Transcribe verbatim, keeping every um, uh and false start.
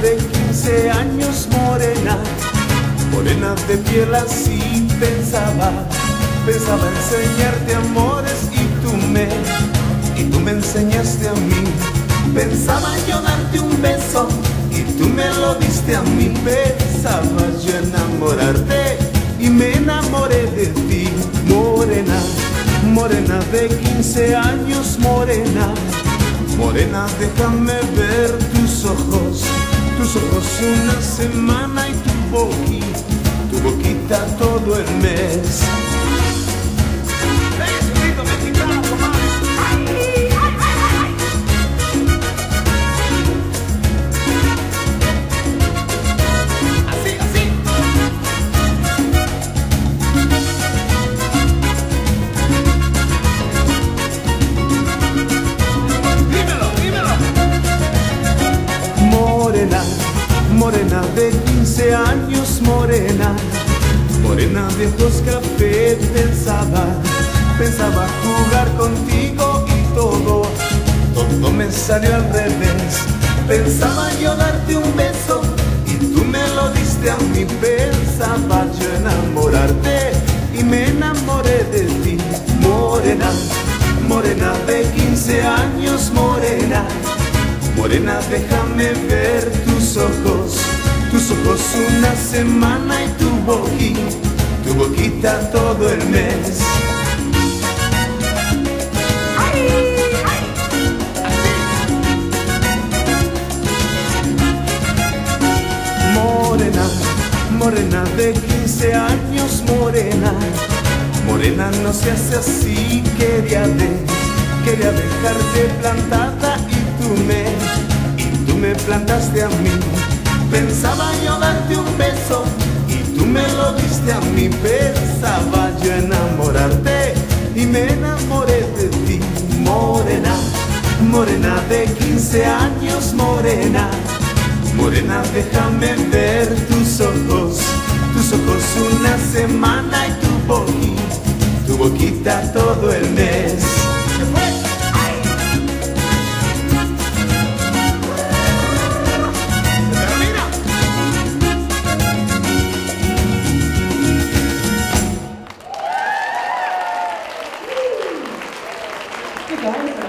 de quince años, morena, morena de piel así. Pensaba, pensaba enseñarte amores y tú me, y tú me enseñaste a mí. Pensaba yo darte un beso y tú me lo diste a mí. Pensaba yo enamorarte y me enamoré de ti. Morena, morena de quince años, morena, morena, déjame ver tus ojos, tus ojos una semana y tu boquita, tu boquita todo el mes. Éxito mexicano, comadre. Así, así. Dímelo, dímelo. Morena, morena de quince años, morena, morena de ojos café. Pensaba, pensaba jugar contigo y todo, todo me salió al revés. Pensaba yo darte un beso y tú me lo diste a mí. Pensaba yo enamorarte y me enamoré de ti. Morena, morena de quince años, morena, morena, déjame ver tus ojos, tus ojos una semana y tu boquita, tu boquita todo el mes. Morena, morena de quince años, morena, morena, no seas así. Quería de, quería dejarte plantada y tú me, y tú me plantaste a mí. Pensaba yo darte un beso y tú me lo diste a mí. Pensaba yo enamorarte y me enamoré de ti. Morena, morena de quince años, morena, morena, déjame ver tus ojos, tus ojos una semana y tu boquita, tu boquita todo el mes. Hey guys.